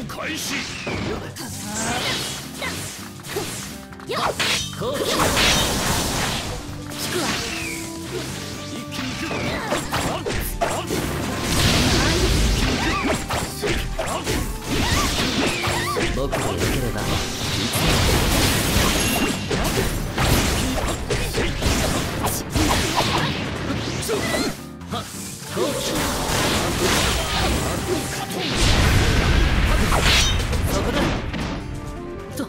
開始。 よっこう聞くわ。 一気に行く。 僕が良ければそこだと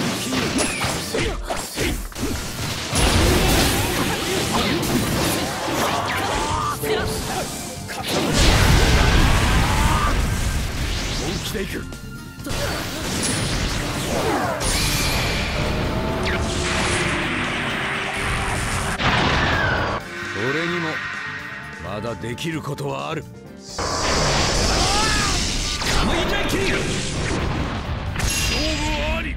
本気で行く。俺にもまだできることはある。カムイダイキング、勝負あり。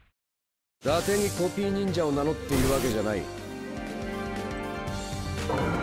伊達にコピー忍者を名乗っているわけじゃない。